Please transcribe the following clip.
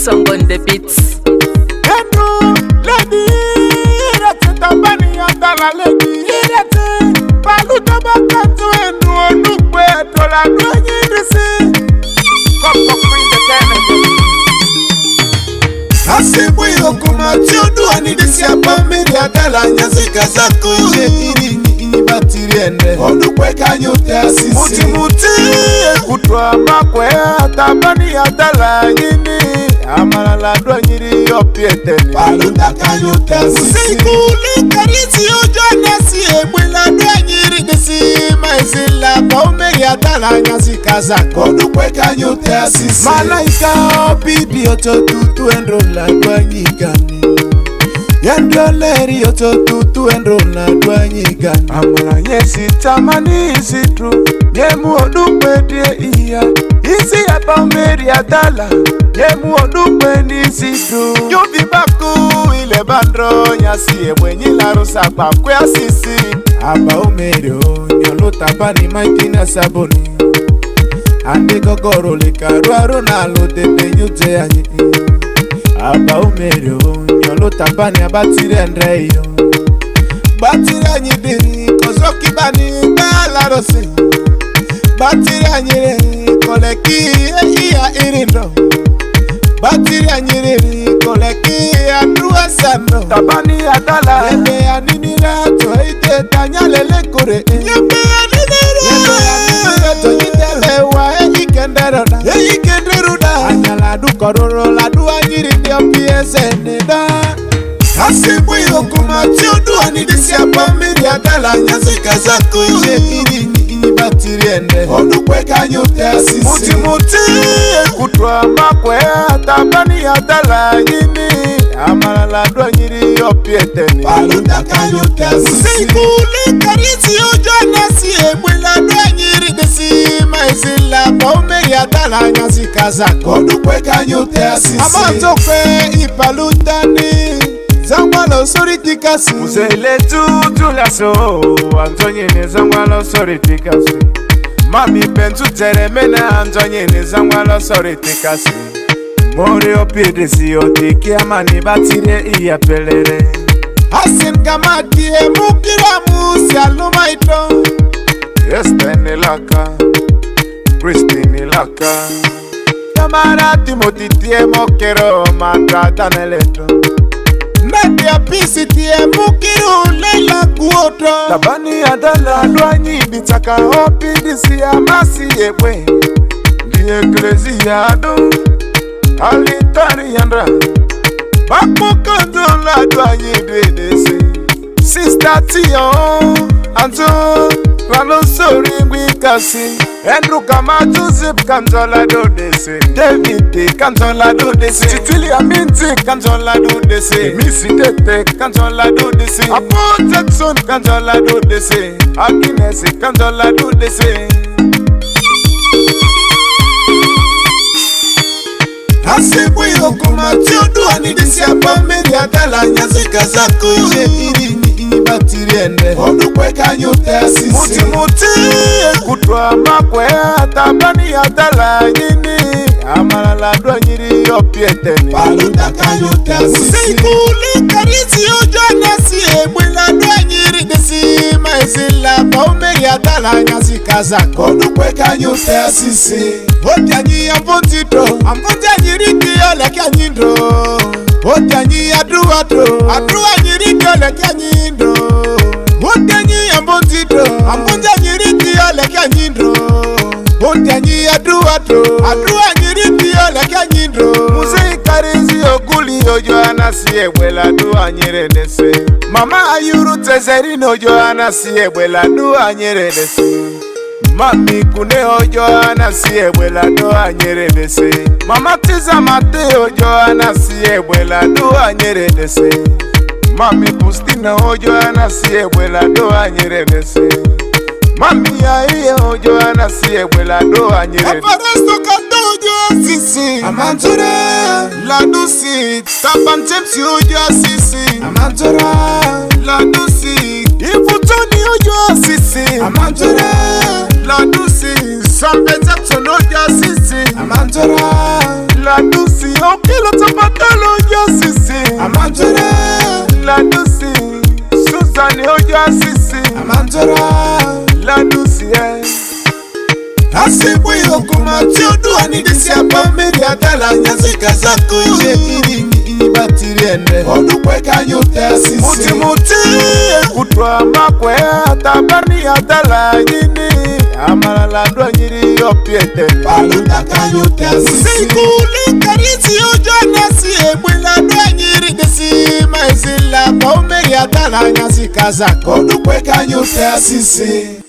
Song on the beats. Enu lady irete tabani atala lady irete balu tabaka to enu onugbe dola doyin disi. Come bring the tenant. Asibu yokuma tiodu ani disi apamiri atala nyasika zako iri batiri ende onugbe kanyote asisi muti kutwa makwe tabani atala nyini amalala doanyiri opieteni baluta kanyote asisi sikuli karisi ojo nasi ebwela doanyiri disi maizila baumeri atala nyasika zako onugbe kanyote asisi malaika opidi ototutu enrola doanyigani Yandoleri yoto tutu enrola doanyigani amala nyesi tamani isitru Yemu odupedie iya isi apa umeri atala Yemu odupeni isitru Yubi baku ile bandro nyasi ebwenyi la rusa kwa kwe asisi Aba umeri o nyolo tabani maitina saboni Ande gogoro likaruaru na lote penyute anyi Aba umeri o nyolo tabani abatiri andreyo Batiri anyidiri kozoki bani ngala rosi Batiri anyire koleki iya irindo Batiri anyire koleki adua sano Tabani adala Yebe aninira toite tanyalele kore Yebe aninira toite wa ikenderoda Ikenderoda Anyala du kororo la du anyiri dio piese neda Asibu yokuma tiodu anidisi apamiri atala nyasika zako iri batiri ende onugbe kanyote asisi muti kutwa makwe tabani atala nyini amalala doanyiri opieteni baluta kanyote asisi sikuli karisi ojo nasi ebwela doanyiri disi maizila baumeri atala nyasika zako onugbe kanyote asisi amantokwe ipalutani Zangwalo sori tikasi Uzele tu laso Antonyene zangwalo sori tikasi Mami pentu teremena Antonyene zangwalo sori tikasi Mori opidesi otiki amani batire iya pelere Asin kamatie mukira musi alumaito Estene laka Christine laka Kamara Timothy tie mokero Mandata neleto Nadia pisi tie mukiru leila kuoto Tabani adala luanyi bitaka hopi disi ya masi yebwe Di eklezia adu Alitari yandra Bako kanto la luanyi dwedesi Sister Tio Anto Rano sori wikasi Andrew Kamatu zip kanzola do desi David kanzola do desi Titili Aminti kanzola do desi Missy Tete kanzola do desi Apo Jackson kanzola do desi Agnes kanzola do desi Asibu yokuma tiodu anidisi apamiri atala nyasika zako iri batiri ende onugbe kanyote asisi muti kutwa makwe tabani atala nyini amalala doanyiri opieteni baluta kanyote asisi sikuli karisi ojo nasi ebwela doanyiri disi maizila baumeri atala nyasika zako onugbe kanyote asisi Otianyi ampontito anyiri kiyo leki anyindo Otianyi aduadro anyiri kiyo leki anyindo Otianyi ampontito anyiri kiyo leki anyindo Otianyi aduadro anyiri kiyo leki anyindo Muzi karizi okuli ojo anasi ebwela du anyire dese Mama ayuru tezeri nojo anasi ebwela du anyire dese Mami kune ojo anasi ebwela do anyere dese Mama tiza mate ojo anasi ebwela do anyere dese Mami Pustina ojo anasi ebwela do anyere dese Mami aiye ojo anasi ebwela do anyere Aparasto kanto ojo asisi Amantora la dusi Tapantemsi ojo asisi Amantora la dusi Ifutoni ojo asisi Amantora la dusi Sambe Jackson ojo asisi Amantora la dusi kilo tomatolo ojo sisi amanjora la dusi Susani ojo sisi amanjora la dusi Asibu yokuma tiodu anidisi apamiri atala nyazika zako ini batiri ende Odukwe kanyote asisi Muti kutwa makwe atabani atala yini Amalala ndwa nyiri yopiete Paluta kanyote asisi Sikuli karisi ojo nasi Ebwila ndwa nyiri desi Maizila paumiri atala nyazika zako Odukwe kanyote asisi